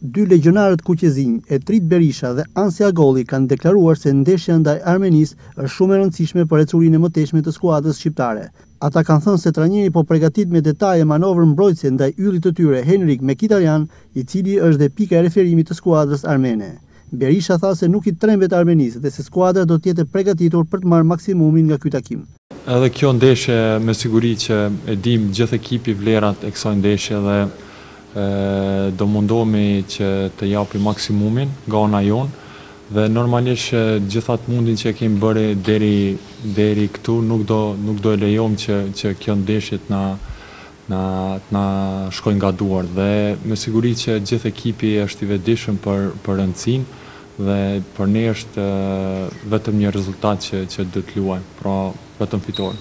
Dy legionarët kuqezinj, Etrit Berisha dhe Ansi Agolli, kanë deklaruar se ndeshja ndaj Armenisë është shumë e rëndësishme për ecurinë e mëtejshme të skuadrës shqiptare. Ata kanë thënë se trajneri po përgatit me detaje manovrën mbrojtëse ndaj yllit të tyre Henrik Mkhitaryan, i cili është dhe pika e referimit të skuadrës armene. Berisha tha se nuk i trembet Armenisë dhe se skuadra do të jetë e përgatitur për të marrë maksimumin nga ky takim. Edhe kjo ndeshje me siguri që e dim gjithë ekipi vlerat e kësaj ndeshje dhe do mundohemi që të japim maksimumin nga ana jonë dhe normalisht gjithat mundin që kemi bërë deri këtu nuk do e lejojmë që kjo ndeshje na shkojnë nga duart dhe me siguri që gjithë ekipi është i vetëdijshëm për rëndësinë dhe për ne është vetëm një rezultat që do të luajmë, pra vetëm fitore.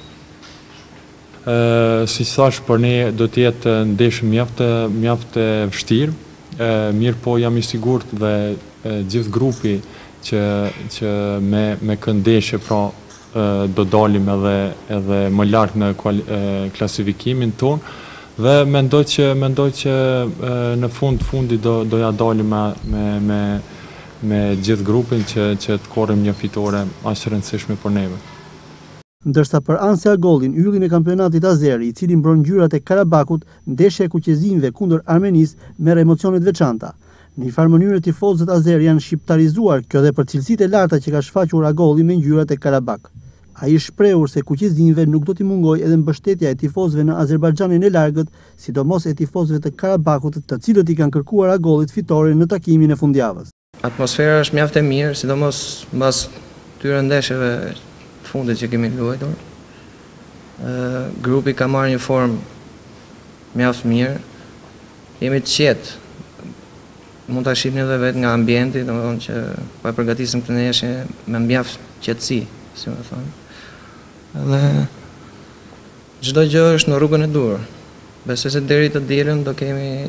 Si thash, për ne do të jetë ndeshje mjaft e vështirë, mirë po jam i sigurt dhe gjithë grupi që me këtë ndeshje pra do dalim edhe më lart në klasifikimin tonë dhe mendoj që në fundi do ja dalim me gjithë grupin që të korrim një fitore aq rëndësishme për neve. Ndërsa për Ansi Agollin, yllin e kampionatit azeri, i cili mbron ngjyrat e Karabakut, ndeshja e kuqezinjve kundër Armenisë merr emocione të veçanta. Në një farë mënyrë tifozët azeri janë shqiptarizuar, kjo dhe për cilësitë e larta që ka shfaqur Agolli me ngjyrat e Karabak. Ai shprehur se kuqezinjve nuk do t'i mungojë edhe mbështetja e tifozëve në Azerbajxhanin e largët, sidomos e tifozëve të Karabakut, të cilët i kanë kërkuar Agollit fitoren në takimin e fundjavës. Atmosfera është mjaft e mirë, sidomos mbas këtyre ndeshjeve të fundit që kemi luajtur. Grupi ka marrë një formë mjaft mirë. Jemi të qetë. Mund ta shihni edhe vetë nga ambienti, domethënë që po e përgatisim këtë ndeshje me mjaft qetësi, si më thonë. Dhe çdo gjë është në rrugën e dur. Besoj se deri të dielën do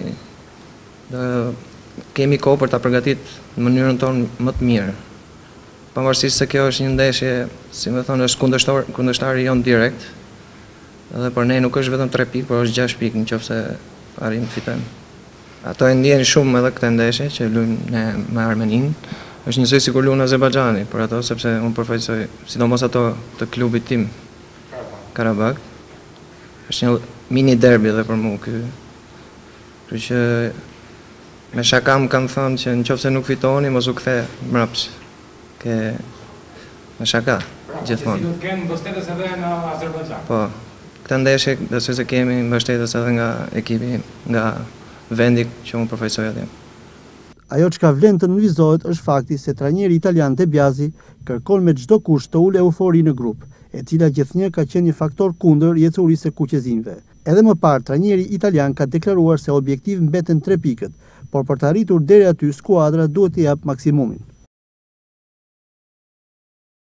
kemi kohë për ta përgatitur në mënyrën tonë më të mirë. Pavarësisht se kjo është një ndeshje, si më thonë, është kundërshtari jon direkt. Edhe për ne nuk është vetëm 3 pikë, por është 6 pikë nëse arrim të fitojmë. Ato e ndjejnë shumë edhe këtë ndeshje që luajmë ne me Armeninë. Është njësoj sikur luan Azerbajxhani, por ato sepse unë përfaqësoj sidomos ato të klubit tim Karabak. Është një mini derbi edhe për mua ky. Kështu që me shaka më kanë thënë që nëse nuk fitoni mos u kthe mbrapsht. Me shaka gjithmonë. Do të kenë mbështetës edhe në Azerbajxhan. Po. Këtë ndeshje besoj se kemi mbështetës edhe nga ekipi, nga vendi që unë përfaqësoj atje. Ajo çka vlen të nënvizohet është fakti se trajneri italian De Biasi kërkon me çdo kusht të ulë eufori në grup, e cila gjithnjë ka qenë një faktor kundër jetësurisë së kuqezinjve. Edhe më parë, trajneri italian ka deklaruar se objektiv mbeten 3 pikët, por për të arritur deri aty skuadra duhet të jap maksimumin.